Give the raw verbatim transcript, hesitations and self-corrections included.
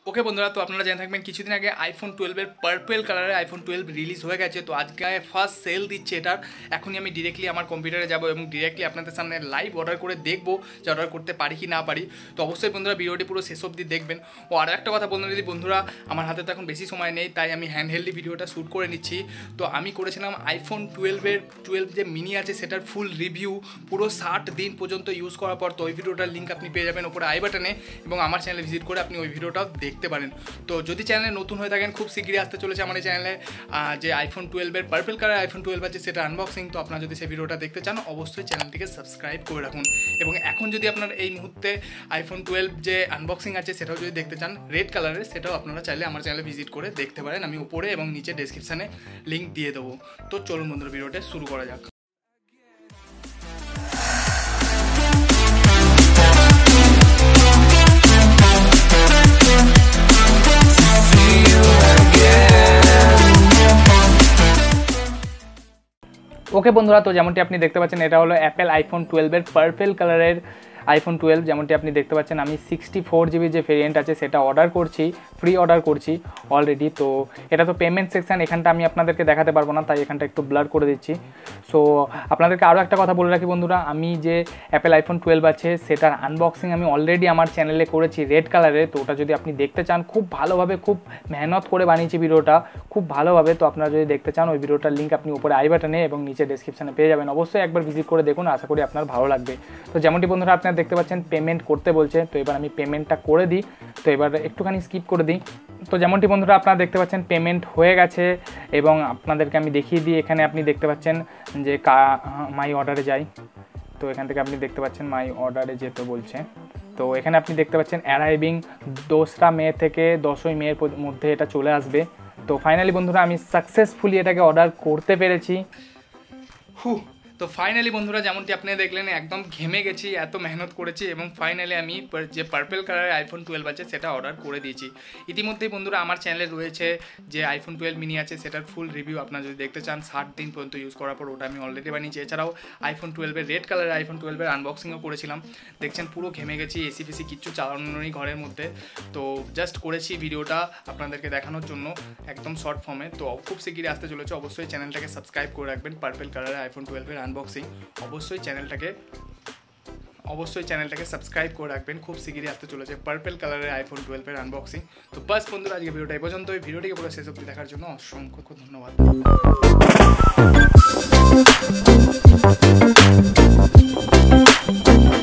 ওকে বন্ধুরা, তো আপনারা জেনে থাকবেন কিছুদিন আগে আইফোন টুয়েলভের পার্পেল কালারের আইফোন টুয়েলভ রিলিজ হয়ে গেছে। তো আজকে ফার্স্ট সেল দিচ্ছে এটার। এখনই আমি ডিরেক্টলি আমার কম্পিউটারে যাব এবং ডিরেক্টলি আপনাদের সামনে লাইভ অর্ডার করে দেখবো যে অর্ডার করতে পারি কি না পারি। তো অবশ্যই বন্ধুরা ভিডিওটি পুরো শেষ অবধি দেখবেন। ও আর একটা কথা বলুন যদি বন্ধুরা, আমার হাতে তো এখন বেশি সময় নেই, তাই আমি হ্যান্ড হেল্ডি ভিডিওটা শ্যুট করে নিচ্ছি। তো আমি করেছিলাম আইফোন টুয়েলভের টুয়েলভ যে মিনি আছে সেটার ফুল রিভিউ পুরো ষাট দিন পর্যন্ত ইউজ করার পর। তো ওই ভিডিওটার লিঙ্ক আপনি পেয়ে যাবেন ওপরে আই বাটনে, এবং আমার চ্যানেলে ভিজিট করে আপনি ওই ভিডিওটাও দেখতে পারেন। তো যদি চ্যানেলে নতুন হয়ে থাকেন, খুব শীঘ্রই আসতে চলেছে আমার এই চ্যানেলে যে আইফোন টুয়েলভের পার্পেল কালার আইফোন টুয়েলভ আছে সেটা আনবক্সিং। তো আপনারা যদি সেই ভিডিওটা দেখতে চান অবশ্যই চ্যানেলটিকে সাবস্ক্রাইব করে রাখুন। এবং এখন যদি আপনার এই মুহূর্তে আইফোন টুয়েলভ যে আনবক্সিং আছে সেটাও যদি দেখতে চান রেড কালারের, সেটাও আপনারা চাইলে আমার চ্যানেলে ভিজিট করে দেখতে পারেন। আমি উপরে এবং নিচে ডেসক্রিপশানে লিঙ্ক দিয়ে দেবো। তো চলুন বন্ধুরা ভিডিওটা শুরু করা যাক। ওকে বন্ধুরা, তো যেমনটি আপনি দেখতে পাচ্ছেন এটা হলো অ্যাপেল আইফোন টুয়েলভের পার্পেল কালারের আইফোন টুয়েলভ। যেমনটি আপনি দেখতে পাচ্ছেন আমি সিক্সটি ফোর জিবি যে ভেরিয়েন্ট আছে সেটা অর্ডার করছি, ফ্রি অর্ডার করছি অলরেডি। তো এটা তো পেমেন্ট সেকশান, এখানটা আমি আপনাদেরকে দেখাতে পারবো না, তাই এখানটা একটু ব্লার করে দিচ্ছি। সো আপনাদেরকে আরও একটা কথা বলে রাখি বন্ধুরা, আমি যে অ্যাপেল আইফোন টুয়েলভ আছে সেটার আনবক্সিং আমি অলরেডি আমার চ্যানেলে করেছি রেড কালারে। তো ওটা যদি আপনি দেখতে চান, খুব ভালোভাবে খুব মেহনত করে বানিয়েছি ভিডিওটা খুব ভালোভাবে। তো আপনারা যদি দেখতে চান ওই ভিডিওটার লিঙ্ক আপনি উপরে আই বাটনে এবং নিচে ডেসক্রিপশানে পেয়ে যাবেন। অবশ্যই একবার ভিজিট করে দেখুন, আশা করি আপনার ভালো লাগবে। তো যেমনটি বন্ধুরা আপনারা দেখতে পাচ্ছেন পেমেন্ট করতে বলছে, তো এবার আমি পেমেন্টটা করে দিই। তো এবার একটুখানি স্কিপ করে দিই। তো যেমনটি বন্ধুরা আপনারা দেখতে পাচ্ছেন পেমেন্ট হয়ে গেছে, এবং আপনাদেরকে আমি দেখিয়ে দিই। এখানে আপনি দেখতে পাচ্ছেন যে কা মাই অর্ডারে যাই। তো এখান থেকে আপনি দেখতে পাচ্ছেন মাই অর্ডারে যেতে বলছে। তো এখানে আপনি দেখতে পাচ্ছেন অ্যারাইভিং দোসরা মে থেকে দশই মের মধ্যে এটা চলে আসবে। তো ফাইনালি বন্ধুরা আমি সাকসেসফুলি এটাকে অর্ডার করতে পেরেছি। হু তো ফাইনালি বন্ধুরা যেমনটি আপনি দেখলেন একদম ঘেমে গেছি, এত মেহনত করেছি, এবং ফাইনালি আমি যে পার্পেল কালারের আইফোন টুয়েলভ আছে সেটা অর্ডার করে দিয়েছি। ইতিমধ্যেই বন্ধুরা আমার চ্যানেলে রয়েছে যে আইফোন টুয়েলভ মিনি আছে সেটার ফুল রিভিউ আপনারা যদি দেখতে চান ষাট দিন পর্যন্ত ইউজ করার পর, ওটা আমি অলরেডি বানিয়েছি। এছাড়াও আইফোন টুয়েলভের রেড কালারের আইফোন টুয়েলভের আনবক্সিংও করেছিলাম। দেখছেন পুরো ঘেমে গেছি, এসি ফেসি কিচ্ছু চালানোরই ঘরের মধ্যে। তো জাস্ট করেছি ভিডিওটা আপনাদেরকে দেখানোর জন্য একদম শর্ট ফর্মে। তো খুব শীঘ্রই আসতে চলেছে, অবশ্যই চ্যানেলটাকে সাবস্ক্রাইব করে রাখবেন। পার্পেল কালারের আইফোন টুয়েলভের আনবক্সিং অবশ্যই চ্যানেলটাকে অবশ্যই চ্যানেলটাকে সাবস্ক্রাইব করে রাখবেন। খুব শীঘ্রই আসতে চলেছে পার্পেল কালারের আইফোন টুয়েলভের আনবক্সিং। তো বাস বন্ধুরা আজকে ভিডিওটা এই পর্যন্ত। এই ভিডিওটিকে পুরো শেষ অবধি দেখার জন্য অসংখ্য ধন্যবাদ।